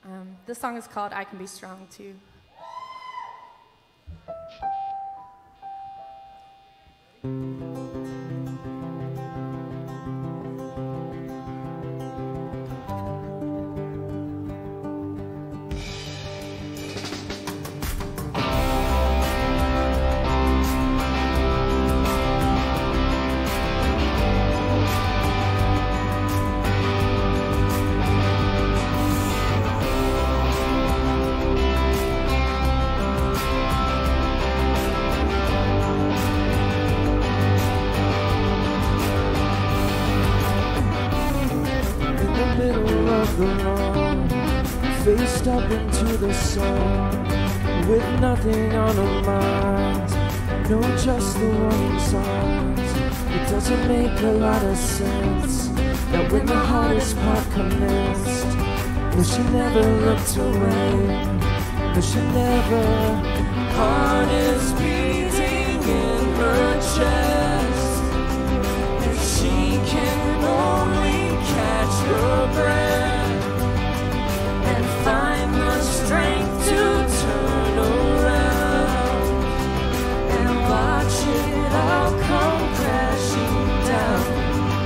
This song is called I Can Be Strong Too. Faced up into the sun, with nothing on our minds, no, just the warning signs. It doesn't make a lot of sense that when the hardest part commenced, no, she never looked away, no, she never. Heart is beating in her chest, if she can only catch her breath and find the strength to turn around and watch it all come crashing down.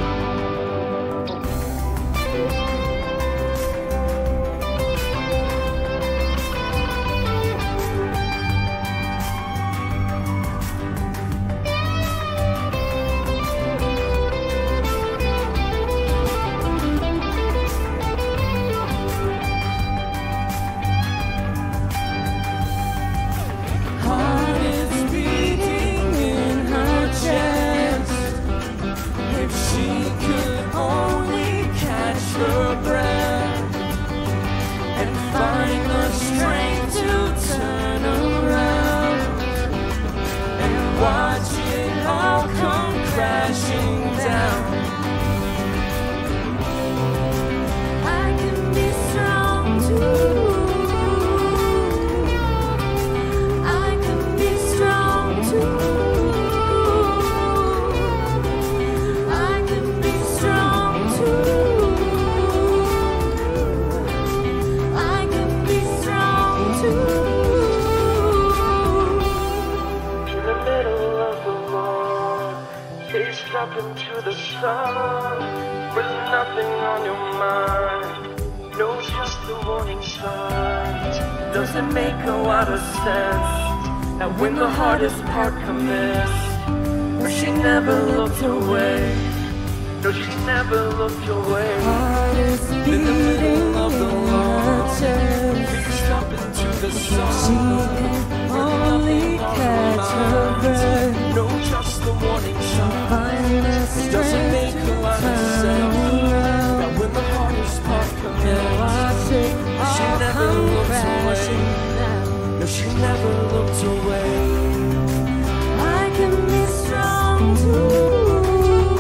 Up into the sun, with nothing on your mind, no, just the warning signs. Doesn't make a lot of sense that when the hardest part commenced, no, she never looked away, no, she never looked away. Heart is in the middle of the long, reached up into the sun, she can only catch her breath, no, just the warning signs. Doesn't make a lot of sense that when the hardest part commenced, she never looked away, no, she never looked away. I can be strong too,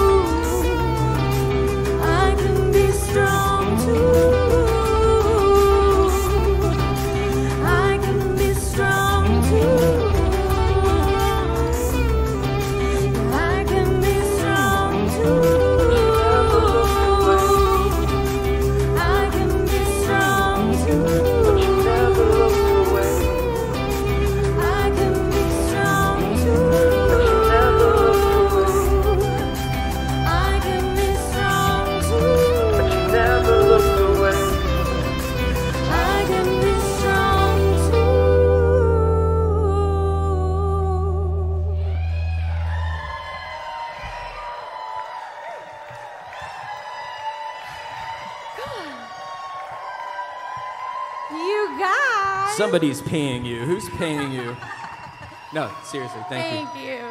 I can be strong too, I can be strong too. You guys! Somebody's paying you. Who's paying you? No, seriously, thank you. Thank you.